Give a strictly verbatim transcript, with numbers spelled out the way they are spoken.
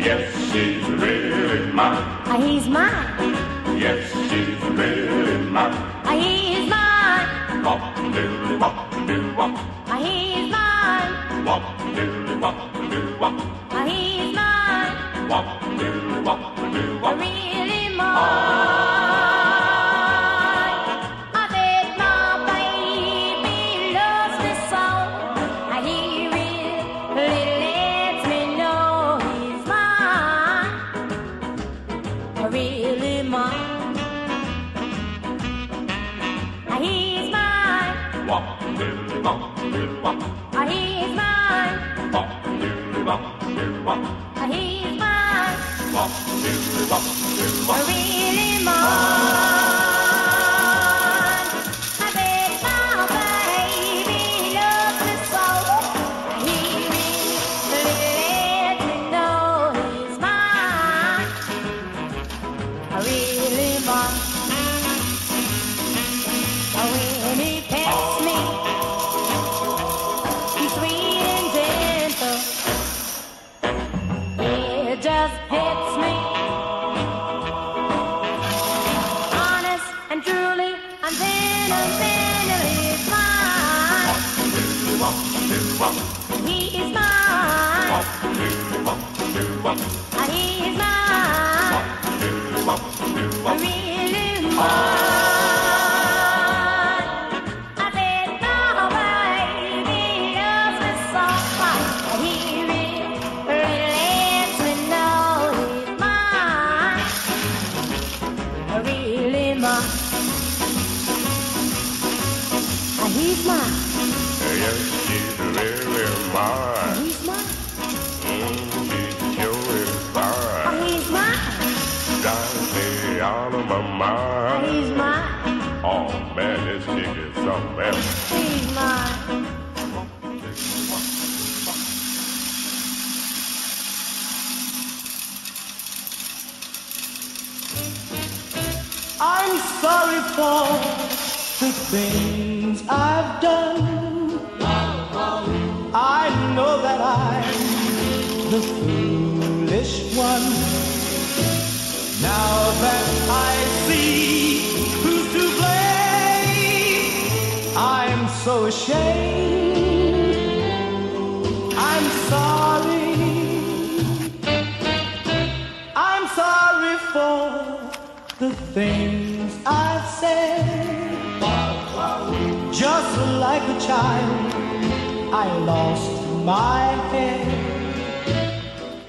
Yes, she's really mine. Ah, he's mine. Yes, she's really mine. Ah, he's mine. Wop, doodly, wop, doo, wop. Ah, he's mine. Wop, doodly, wop, doo, wop. Ah, he's mine. Wop, doodly, wop, doo, wop. Really mine. I bet my baby loves me so. Ah, he really lets me know he's mine. Really mine. Ah, he's mine. Wop, doodly, wop, doo, wop. Ah, he's mine. Wop, doodly, wop, doo, wop. Ah, he's mine. Wop, doodly, wop, doo, wop. Really mine. I bet my baby loves me so. He really lets me know he's mine. Really mine. When he pets me, he's sweet and gentle. It just gets me. Honest and truly, and then and then he's mine. Doodly, wop, doo, wop. He is mine. Wop, doodly, wop, doo, wop. He is mine. Wop, doodly, wop, doo, wop. Really mine. I bet my baby loves me so. He really lets me know he's mine. Really mine. He's mine. Yes, she's really mine. He's mine. Mm, she sure is fine. He's mine. Drives me out of my mind. He's mine. Oh man, this chick is something else. He's mine. I'm sorry for the things I've done. I know that I'm the foolish one. Now that I see who's to blame, I'm so ashamed. I'm sorry. I'm sorry for the things I've said. Just like a child, I lost my head.